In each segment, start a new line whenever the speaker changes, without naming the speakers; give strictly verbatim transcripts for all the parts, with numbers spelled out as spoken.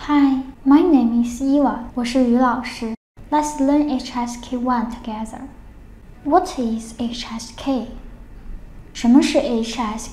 Hi, my name is Eva. 我是于老师。Let's learn H S K one together. What is H S K? 什么是 H S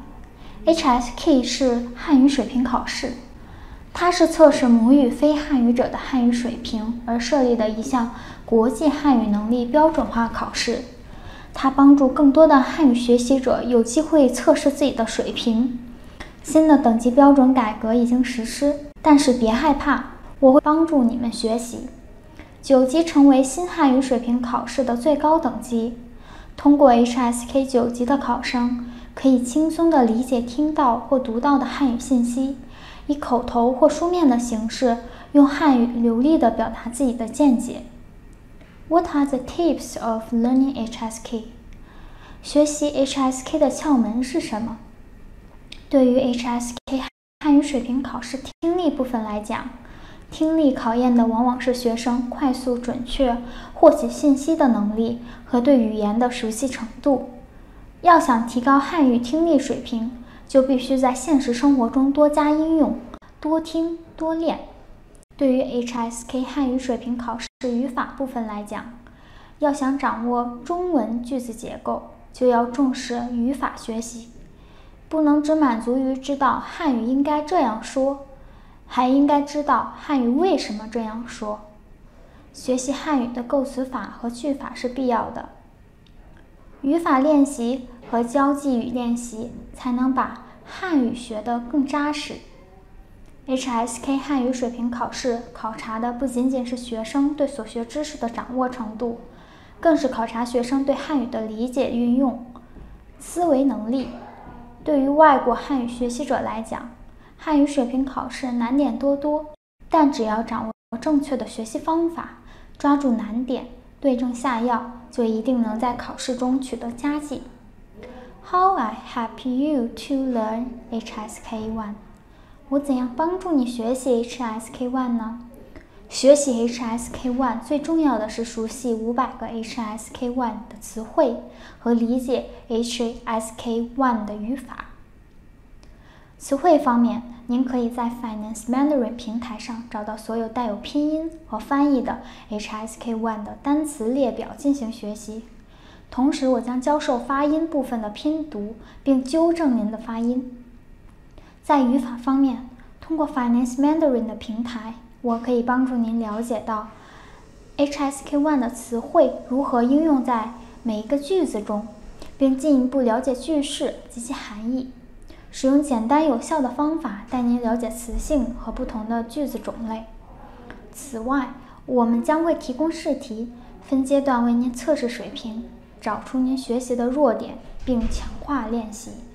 K？H S K 是汉语水平考试，它是测试母语非汉语者的汉语水平而设立的一项国际汉语能力标准化考试。它帮助更多的汉语学习者有机会测试自己的水平。新的等级标准改革已经实施，但是别害怕，我会帮助你们学习。九级成为新汉语水平考试的最高等级。通过 H S K 九级的考生可以轻松地理解听到或读到的汉语信息，以口头或书面的形式用汉语流利地表达自己的见解。What are the tips of learning H S K? 学习 H S K 的窍门是什么？对于 H S K 汉语水平考试听力部分来讲，听力考验的往往是学生快速准确获取信息的能力和对语言的熟悉程度。要想提高汉语听力水平，就必须在现实生活中多加应用，多听多练。对于 H S K 汉语水平考试语法部分来讲，要想掌握中文句子结构，就要重视语法学习，不能只满足于知道汉语应该这样说，还应该知道汉语为什么这样说。学习汉语的构词法和句法是必要的，语法练习和交际语练习才能把汉语学得更扎实。H S K 汉语水平考试考察的不仅仅是学生对所学知识的掌握程度，更是考察学生对汉语的理解运用、思维能力。对于外国汉语学习者来讲，汉语水平考试难点多多，但只要掌握正确的学习方法，抓住难点，对症下药，就一定能在考试中取得佳绩。How I help you to learn H S K one? 我怎样帮助你学习 H S K one 呢？学习 H S K one 最重要的是熟悉五百个 H S K one 的词汇和理解 H S K one 的语法。词汇方面，您可以在 Finance Mandarin 平台上找到所有带有拼音和翻译的 H S K one 的单词列表进行学习。同时，我将教授发音部分的拼读，并纠正您的发音。在语法方面，通过 Finance Mandarin 的平台，我可以帮助您了解到 H S K one 的词汇如何应用在每一个句子中，并进一步了解句式及其含义，使用简单有效的方法带您了解词性和不同的句子种类。此外，我们将会提供试题，分阶段为您测试水平，找出您学习的弱点，并强化练习。